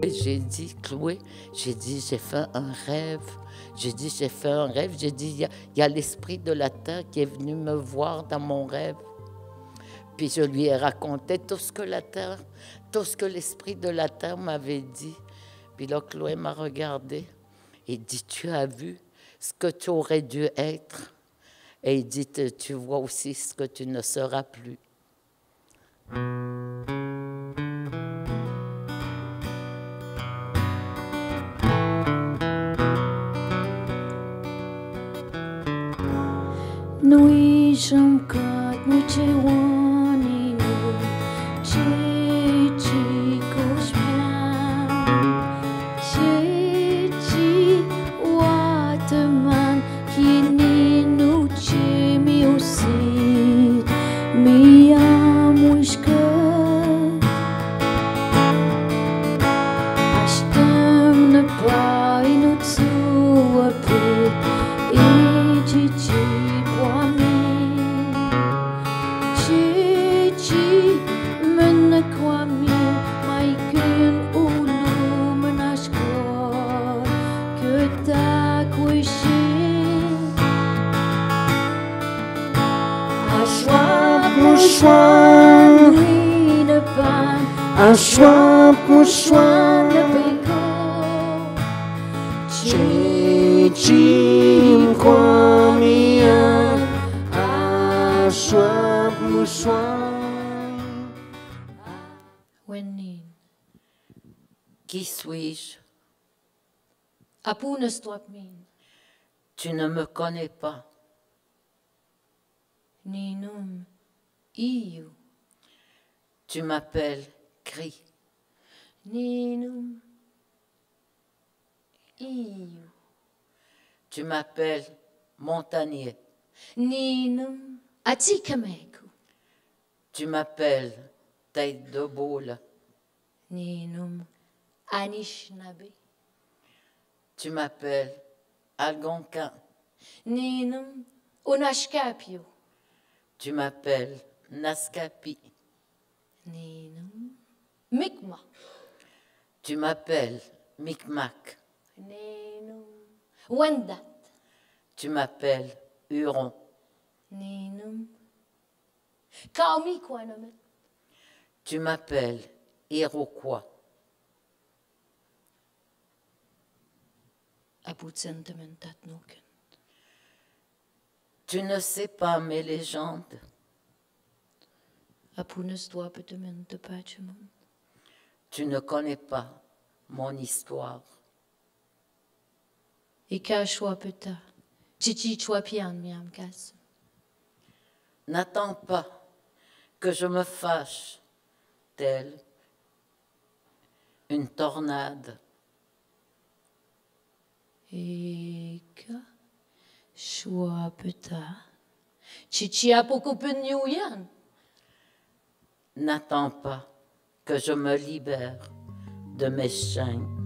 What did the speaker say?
Et j'ai dit, Chloé, j'ai dit, j'ai fait un rêve. J'ai dit, j'ai fait un rêve. J'ai dit, il y a l'esprit de la terre qui est venu me voir dans mon rêve. Puis je lui ai raconté tout ce que l'esprit de la terre m'avait dit. Puis là, Chloé m'a regardé et dit, tu as vu ce que tu aurais dû être. Et il dit, tu vois aussi ce que tu ne seras plus. Nui shamkat nu chewani nu chi koshmian chi waterman kini nu chi mi usit mi amushka ashtam na pai nu tsuapit chi Ashwap mushwan Chim kwamian Ashwap mushwan. Wenin. Qui suis-je? Apunas tuapmin. Tu ne me connais pas. Ninum iu. Tu m'appelles Cri. Ninum iu. Tu m'appelles Montagnier. Ninum atikameku. Tu m'appelles Tête de Boule. Ninum Anishinaabe. Tu m'appelles Algonquin. Ninum Unashkapio. Tu m'appelles Naskapi. Ninum Mi'kmaq. Tu m'appelles Micmac. Ninum Wendat. Tu m'appelles Huron. Ninum Kaomikwaname. Tu m'appelles Iroquois. Aputsentementatnoken. Tu ne sais pas mes légendes. Apunestuapetementepachemon. Tu ne connais pas mon histoire. Ikashwapeta. Chichichwapian miamkas. N'attends pas que je me fâche, telle une tornade. Ika shwapeta. Chichiapokupenyuyan. N'attends pas que je me libère de mes chaînes.